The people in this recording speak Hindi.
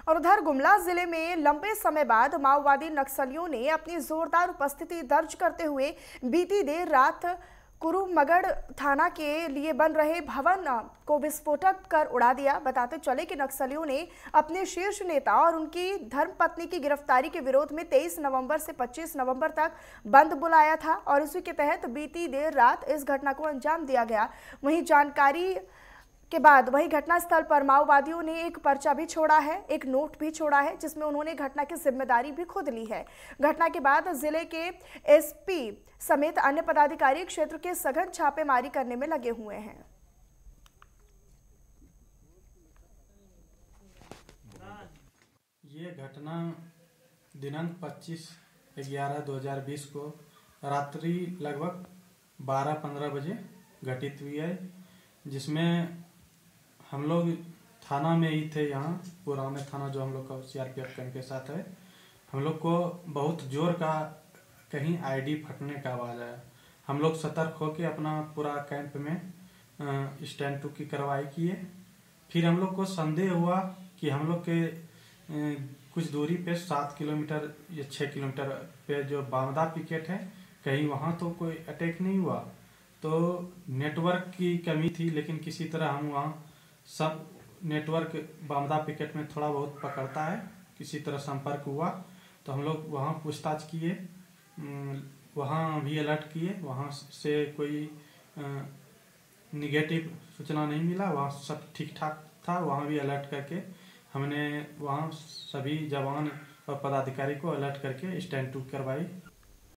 और उधर गुमला जिले में लंबे समय बाद माओवादी नक्सलियों ने अपनी जोरदार उपस्थिति दर्ज करते हुए बीती देर रात कुरुमगढ़ थाना के लिए बन रहे भवन को विस्फोटक कर उड़ा दिया। बताते चले कि नक्सलियों ने अपने शीर्ष नेता और उनकी धर्मपत्नी की गिरफ्तारी के विरोध में 23 नवंबर से 25 नवंबर तक बंद बुलाया था और उसी के तहत बीती देर रात इस घटना को अंजाम दिया गया। वहीं जानकारी के बाद वही घटनास्थल पर माओवादियों ने एक पर्चा भी छोड़ा है, एक नोट भी छोड़ा है, जिसमें उन्होंने घटना की जिम्मेदारी भी खुद ली है। घटना के बाद जिले के एसपी समेत अन्य पदाधिकारी क्षेत्र के सघन छापेमारी करने में लगे हुए हैं। ये घटना दिनांक 25/11/2020 को रात्रि लगभग 12-15 बजे घटित हुई है, जिसमें हम लोग थाना में ही थे। यहाँ पुराने थाना जो हम लोग का सीआरपीएफ कैंप के साथ है, हम लोग को बहुत जोर का कहीं आईडी फटने का आवाज़ आया। हम लोग सतर्क होकर अपना पूरा कैंप में स्टैंड टू की कार्रवाई किए। फिर हम लोग को संदेह हुआ कि हम लोग के कुछ दूरी पे 7 किलोमीटर या 6 किलोमीटर पे जो बामदा पिकेट है, कहीं वहाँ तो कोई अटैक नहीं हुआ। तो नेटवर्क की कमी थी, लेकिन किसी तरह हम वहाँ सब नेटवर्क बामदा पिकेट में थोड़ा बहुत पकड़ता है, किसी तरह संपर्क हुआ तो हम लोग वहाँ पूछताछ किए, वहाँ भी अलर्ट किए। वहाँ से कोई निगेटिव सूचना नहीं मिला, वहाँ सब ठीक ठाक था। वहाँ भी अलर्ट करके हमने वहाँ सभी जवान और पदाधिकारी को अलर्ट करके स्टैंड टू कार्रवाई